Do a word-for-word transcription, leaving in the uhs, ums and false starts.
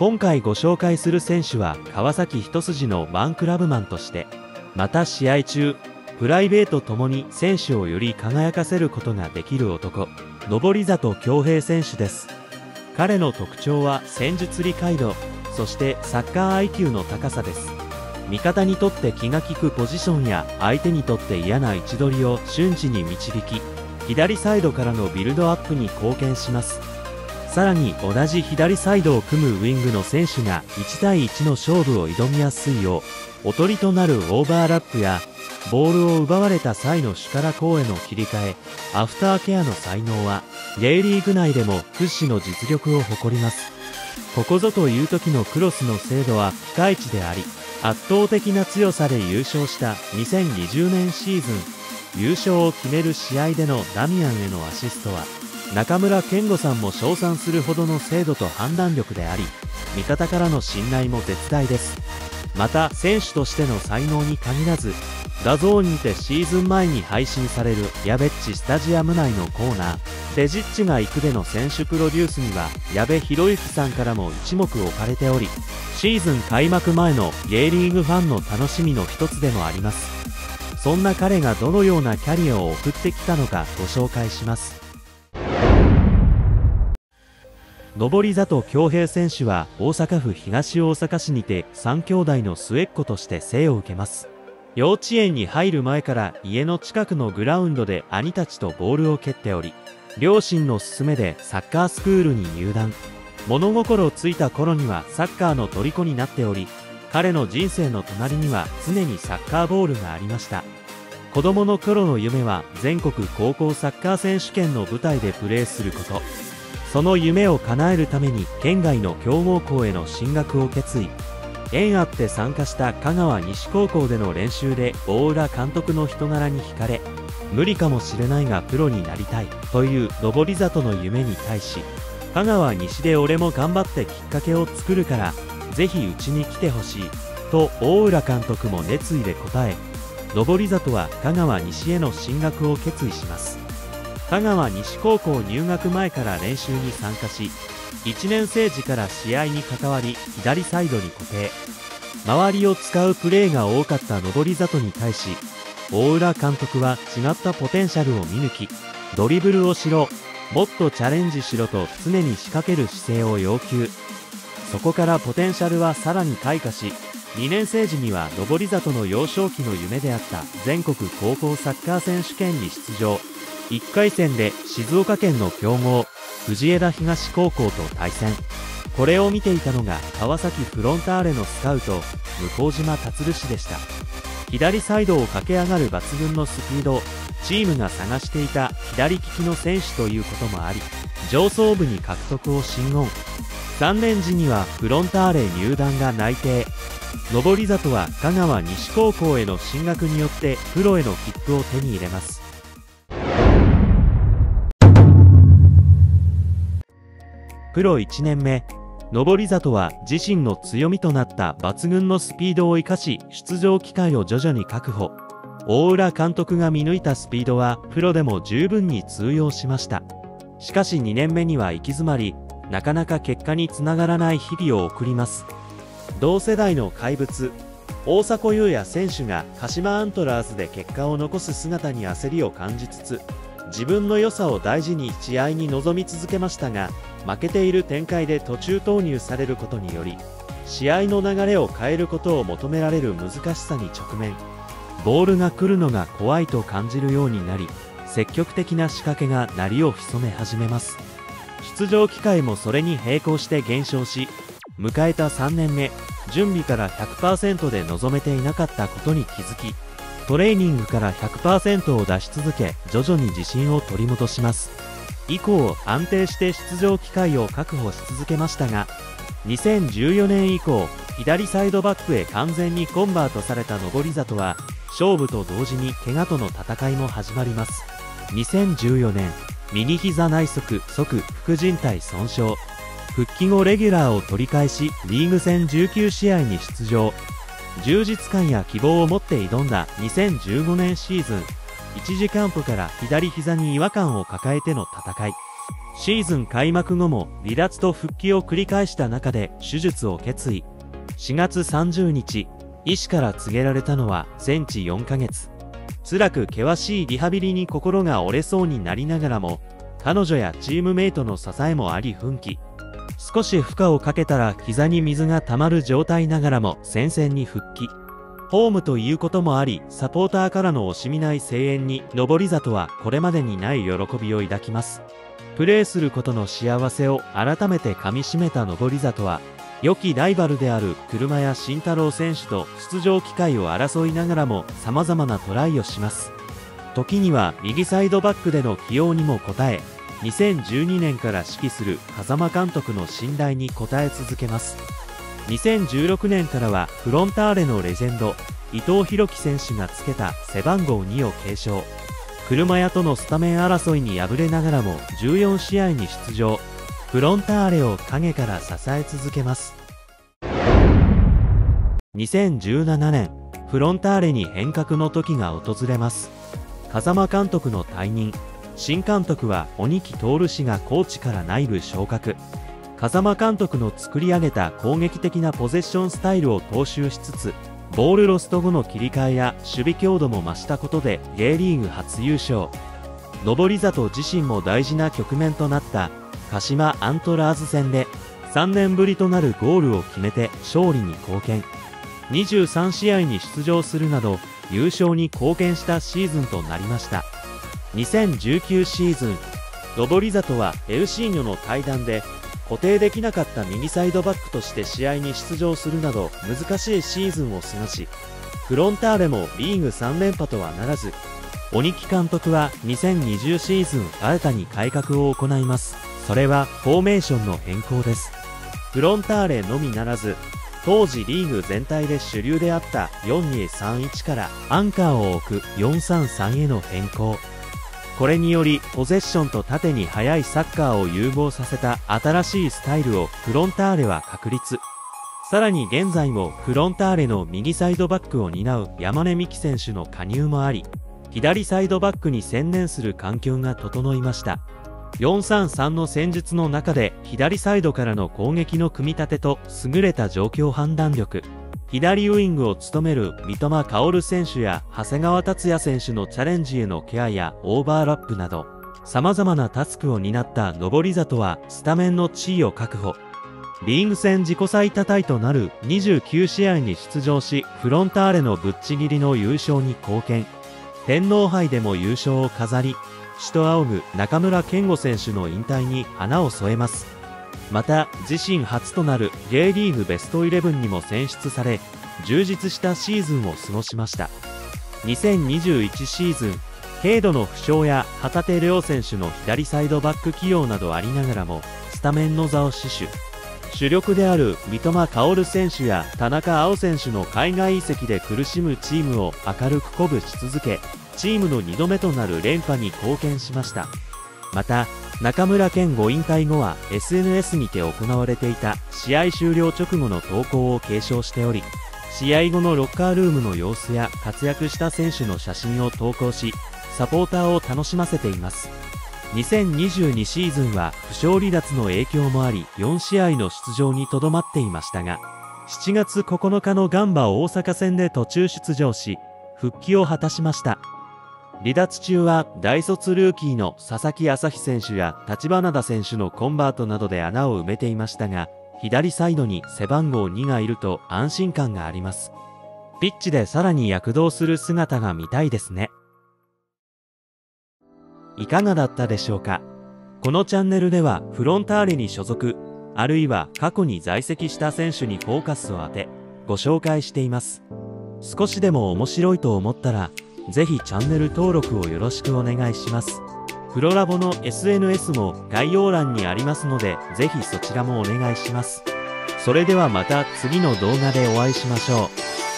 今回ご紹介する選手は川崎一筋のワンクラブマンとして、また試合中、プライベートともに選手をより輝かせることができる男、登里恭平選手です。彼の特徴は戦術理解度、そしてサッカー アイキュー の高さです。味方にとって気が利くポジションや相手にとって嫌な位置取りを瞬時に導き、左サイドからのビルドアップに貢献します。さらに同じ左サイドを組むウィングの選手がいち対いちの勝負を挑みやすいよう、おとりとなるオーバーラップや、ボールを奪われた際の主から攻への切り替え、アフターケアの才能は、J リーグ内でも屈指の実力を誇ります。ここぞという時のクロスの精度はピカイチであり、圧倒的な強さで優勝したにせんにじゅうねんシーズン、優勝を決める試合でのダミアンへのアシストは、中村健吾さんも称賛するほどの精度と判断力であり、味方からの信頼も絶大です。また、選手としての才能に限らず、ダゾーンにてシーズン前に配信されるやべっちスタジアム内のコーナー、デジッチが行くでの選手プロデュースには、矢部博之さんからも一目置かれており、シーズン開幕前の J リーグファンの楽しみの一つでもあります。そんな彼がどのようなキャリアを送ってきたのかご紹介します。登里恭平選手は大阪府東大阪市にてさん兄弟の末っ子として生を受けます。幼稚園に入る前から家の近くのグラウンドで兄たちとボールを蹴っており、両親の勧めでサッカースクールに入団。物心ついた頃にはサッカーの虜になっており、彼の人生の隣には常にサッカーボールがありました。子供の頃の夢は全国高校サッカー選手権の舞台でプレーすること。その夢を叶えるために県外の強豪校への進学を決意。縁あって参加した香川西高校での練習で大浦監督の人柄に惹かれ、無理かもしれないがプロになりたいという登里の夢に対し、香川西で俺も頑張ってきっかけを作るからぜひうちに来てほしいと大浦監督も熱意で答え、登里は香川西への進学を決意します。香川西高校入学前から練習に参加し、いちねん生時から試合に関わり左サイドに固定。周りを使うプレーが多かった登里に対し、大浦監督は違ったポテンシャルを見抜き、ドリブルをしろ、もっとチャレンジしろと常に仕掛ける姿勢を要求。そこからポテンシャルはさらに開花し、にねん生時には登里の幼少期の夢であった全国高校サッカー選手権に出場。いっかい戦で静岡県の強豪、藤枝東高校と対戦。これを見ていたのが川崎フロンターレのスカウト、向島達氏でした。左サイドを駆け上がる抜群のスピード、チームが探していた左利きの選手ということもあり、上層部に獲得を進言。さんねん時にはフロンターレ入団が内定。登里は香川西高校への進学によってプロへの切符を手に入れます。プロいちねんめ、登里は自身の強みとなった抜群のスピードを生かし、出場機会を徐々に確保。大浦監督が見抜いたスピードはプロでも十分に通用しました。しかしにねんめには行き詰まり、なかなか結果につながらない日々を送ります。同世代の怪物、大迫勇也選手が鹿島アントラーズで結果を残す姿に焦りを感じつつ、自分の良さを大事に試合に臨み続けましたが、負けている展開で途中投入されることにより、試合の流れを変えることを求められる難しさに直面。ボールが来るのが怖いと感じるようになり、積極的な仕掛けが鳴りを潜め始めます。出場機会もそれに並行して減少し、迎えたさんねんめ、準備から ひゃくパーセント で臨めていなかったことに気づき、トレーニングから ひゃくパーセント を出し続け、徐々に自信を取り戻します。以降、安定して出場機会を確保し続けましたが、にせんじゅうよねん以降、左サイドバックへ完全にコンバートされた登里は、勝負と同時に怪我との戦いも始まります。にせんじゅうよねん、右膝内側側副靭帯損傷。復帰後レギュラーを取り返し、リーグ戦じゅうきゅうしあいに出場。充実感や希望を持って挑んだにせんじゅうごねんシーズン、一次キャンプから左膝に違和感を抱えての戦い。 シーズン開幕後も離脱と復帰を繰り返した中で手術を決意。しがつさんじゅうにち、医師から告げられたのは全治よんかげつ。辛く険しいリハビリに心が折れそうになりながらも、彼女やチームメイトの支えもあり奮起。少し負荷をかけたら膝に水が溜まる状態ながらも戦線に復帰。ホームということもあり、サポーターからの惜しみない声援に登里はこれまでにない喜びを抱きます。プレーすることの幸せを改めてかみしめた登里は、良きライバルである車谷慎太郎選手と出場機会を争いながらも様々なトライをします。時には右サイドバックでの起用にも応え、にせんじゅうにねんから指揮する風間監督の信頼に応え続けます。にせんじゅうろくねんからはフロンターレのレジェンド、伊藤洋輝選手がつけた背番号にを継承。車屋とのスタメン争いに敗れながらもじゅうよんしあいに出場。フロンターレを陰から支え続けます。にせんじゅうななねん、フロンターレに変革の時が訪れます。風間監督の退任。新監督は鬼木徹氏がコーチから内部昇格。風間監督の作り上げた攻撃的なポゼッションスタイルを踏襲しつつ、ボールロスト後の切り替えや守備強度も増したことで J リーグ初優勝。登里自身も大事な局面となった鹿島アントラーズ戦でさんねんぶりとなるゴールを決めて勝利に貢献。にじゅうさんしあいに出場するなど優勝に貢献したシーズンとなりました。にせんじゅうきゅうシーズン、登里はエルシーニョの対談で固定できなかった右サイドバックとして試合に出場するなど難しいシーズンを過ごし、フロンターレもリーグさんれんぱとはならず、鬼木監督はにせんにじゅうシーズン新たに改革を行います。それはフォーメーションの変更です。フロンターレのみならず、当時リーグ全体で主流であったよんにさんいちからアンカーを置くよんさんさんへの変更。これによりポゼッションと縦に速いサッカーを融合させた新しいスタイルをフロンターレは確立。さらに現在もフロンターレの右サイドバックを担う山根美希選手の加入もあり、左サイドバックに専念する環境が整いました。よんさんさんの戦術の中で左サイドからの攻撃の組み立てと優れた状況判断力、左ウイングを務める三笘薫選手や長谷川達也選手のチャレンジへのケアやオーバーラップなど、様々なタスクを担った登里はスタメンの地位を確保。リーグ戦自己最多タイとなるにじゅうきゅうしあいに出場し、フロンターレのぶっちぎりの優勝に貢献。天皇杯でも優勝を飾り、首都仰ぐ中村健吾選手の引退に花を添えます。また自身初となる J リーグベストイレブンにも選出され、充実したシーズンを過ごしました。にせんにじゅういちシーズン、軽度の負傷や旗手怜選手の左サイドバック起用などありながらもスタメンの座を死守。主力である三笘薫選手や田中碧選手の海外移籍で苦しむチームを明るく鼓舞し続け、チームのにどめとなる連覇に貢献しました。また中村健吾引退後は エスエヌエス にて行われていた試合終了直後の投稿を継承しており、試合後のロッカールームの様子や活躍した選手の写真を投稿し、サポーターを楽しませています。にせんにじゅうにシーズンは負傷離脱の影響もありよんしあいの出場にとどまっていましたが、しちがつここのかのガンバ大阪戦で途中出場し、復帰を果たしました。離脱中は大卒ルーキーの佐々木朝日選手や橘田選手のコンバートなどで穴を埋めていましたが、左サイドに背番号にがいると安心感があります。ピッチでさらに躍動する姿が見たいですね。いかがだったでしょうか。このチャンネルではフロンターレに所属、あるいは過去に在籍した選手にフォーカスを当てご紹介しています。少しでも面白いと思ったらぜひチャンネル登録をよろしくお願いします。プロラボの エスエヌエス も概要欄にありますので、ぜひそちらもお願いします。それではまた次の動画でお会いしましょう。